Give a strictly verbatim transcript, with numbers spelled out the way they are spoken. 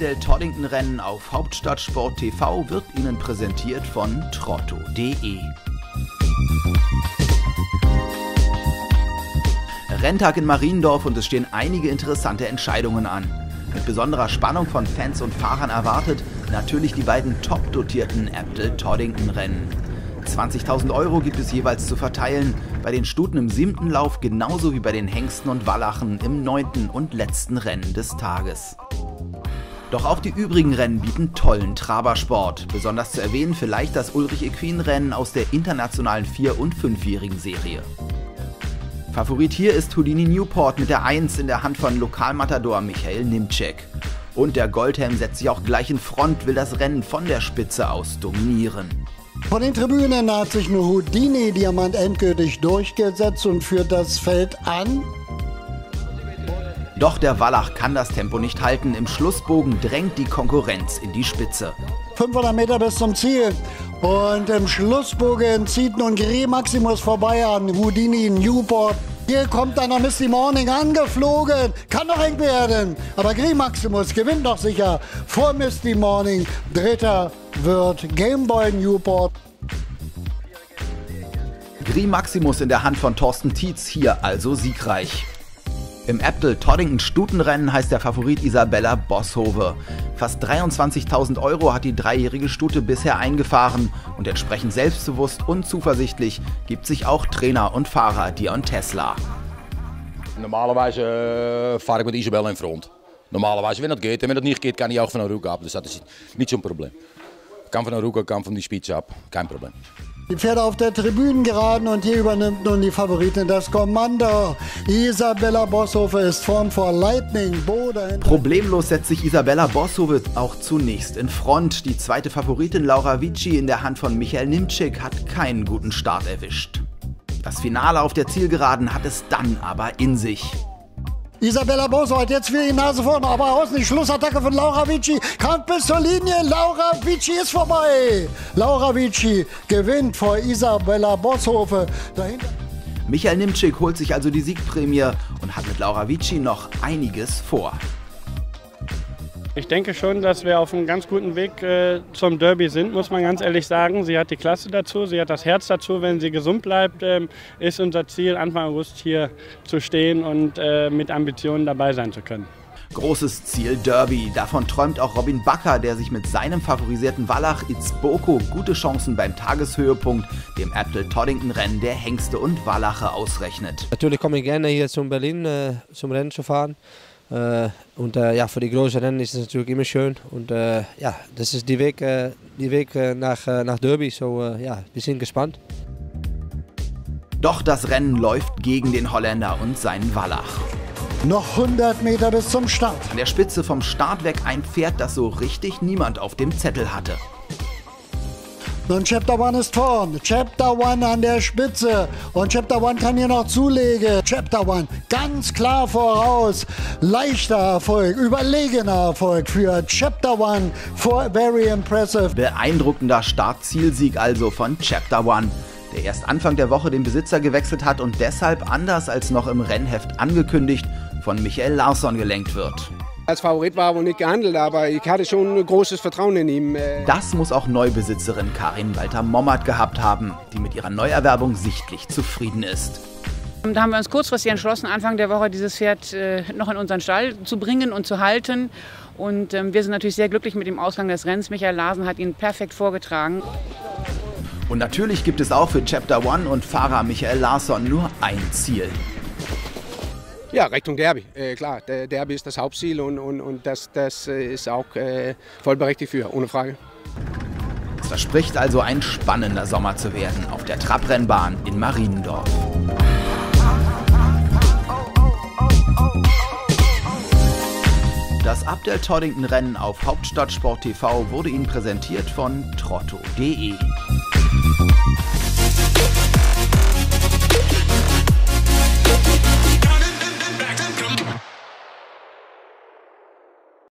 Abdel-Toddington-Rennen auf Hauptstadtsport T V wird Ihnen präsentiert von trotto punkt de. Renntag in Mariendorf und es stehen einige interessante Entscheidungen an. Mit besonderer Spannung von Fans und Fahrern erwartet natürlich die beiden top dotierten Abdel-Toddington-Rennen. zwanzigtausend Euro gibt es jeweils zu verteilen, bei den Stuten im siebten Lauf genauso wie bei den Hengsten und Wallachen im neunten und letzten Rennen des Tages. Doch auch die übrigen Rennen bieten tollen Trabersport. Besonders zu erwähnen vielleicht das Ulrich-Equin-Rennen aus der internationalen vier- und fünfjährigen Serie. Favorit hier ist Houdini Newport mit der eins in der Hand von Lokalmatador Michael Nimczek. Und der Goldhelm setzt sich auch gleich in Front, will das Rennen von der Spitze aus dominieren. Von den Tribünen hat sich nur Houdini Diamant endgültig durchgesetzt und führt das Feld an. Doch der Wallach kann das Tempo nicht halten. Im Schlussbogen drängt die Konkurrenz in die Spitze. fünfhundert Meter bis zum Ziel. Und im Schlussbogen zieht nun Gris Maximus vorbei an Houdini Newport. Hier kommt dann noch Misty Morning angeflogen. Kann noch eng werden. Aber Gris Maximus gewinnt noch sicher vor Misty Morning. Dritter wird Gameboy Newport. Gris Maximus in der Hand von Thorsten Tietz, hier also siegreich. Im Abdel-Toddington-Stutenrennen heißt der Favorit Isabella Bosshove. Fast dreiundzwanzigtausend Euro hat die dreijährige Stute bisher eingefahren und entsprechend selbstbewusst und zuversichtlich gibt sich auch Trainer und Fahrer Dion Tesla. Normalerweise äh, fahre ich mit Isabella in Front. Normalerweise, wenn das geht, und wenn das nicht geht, kann ich auch von der Rück ab. Das ist nicht so ein Problem. Ich kann von der Rück, kann von der Spitze ab, kein Problem. Die Pferde auf der Tribüne geraden und hier übernimmt nun die Favoritin das Kommando. Isabella Bosshove ist vorn vor Lightning Bo dahinter. Problemlos setzt sich Isabella Bosshove auch zunächst in Front. Die zweite Favoritin Laura Vici in der Hand von Michael Nimczek hat keinen guten Start erwischt. Das Finale auf der Zielgeraden hat es dann aber in sich. Isabella Bosshove hat jetzt wieder die Nase vorne, aber außen die Schlussattacke von Laura Vici. Kommt bis zur Linie, Laura Vici ist vorbei. Laura Vici gewinnt vor Isabella Bosshove. Dahinter Michael Nimczek holt sich also die Siegprämie und hat mit Laura Vici noch einiges vor. Ich denke schon, dass wir auf einem ganz guten Weg äh, zum Derby sind, muss man ganz ehrlich sagen. Sie hat die Klasse dazu, sie hat das Herz dazu. Wenn sie gesund bleibt, äh, ist unser Ziel, Anfang August hier zu stehen und äh, mit Ambitionen dabei sein zu können. Großes Ziel Derby. Davon träumt auch Robin Bakker, der sich mit seinem favorisierten Wallach Itzboko gute Chancen beim Tageshöhepunkt, dem Abdel-Toddington-Rennen der Hengste und Wallache, ausrechnet. Natürlich komme ich gerne hier zum Berlin äh, zum Rennen zu fahren. Uh, und uh, ja, für die großen Rennen ist es natürlich immer schön. Und uh, ja, das ist die Weg, uh, die Weg uh, nach, uh, nach Derby. So uh, ja, wir sind gespannt. Doch das Rennen läuft gegen den Holländer und seinen Wallach. noch hundert Meter bis zum Start. An der Spitze vom Start weg ein Pferd, das so richtig niemand auf dem Zettel hatte. Und Chapter One ist vorn. Chapter One an der Spitze. Und Chapter One kann hier noch zulegen. Chapter One ganz klar voraus. Leichter Erfolg, überlegener Erfolg für Chapter One. For very impressive. Beeindruckender Start-Zielsieg also von Chapter One, der erst Anfang der Woche den Besitzer gewechselt hat und deshalb, anders als noch im Rennheft angekündigt, von Michael Larsson gelenkt wird. Als Favorit war er wohl nicht gehandelt, aber ich hatte schon ein großes Vertrauen in ihn. Das muss auch Neubesitzerin Karin Walter-Mommert gehabt haben, die mit ihrer Neuerwerbung sichtlich zufrieden ist. Da haben wir uns kurzfristig entschlossen, Anfang der Woche dieses Pferd äh, noch in unseren Stall zu bringen und zu halten. Und ähm, wir sind natürlich sehr glücklich mit dem Ausgang des Rennens. Michael Larsson hat ihn perfekt vorgetragen. Und natürlich gibt es auch für Chapter One und Fahrer Michael Larsson nur ein Ziel. Ja, Richtung Derby, äh, klar. Der Derby ist das Hauptziel und, und, und das, das ist auch äh, voll berechtigt für, ohne Frage. Es verspricht also ein spannender Sommer zu werden auf der Trabrennbahn in Mariendorf. Das Abdel-Toddington-Rennen auf Hauptstadtsport T V wurde Ihnen präsentiert von trotto punkt de.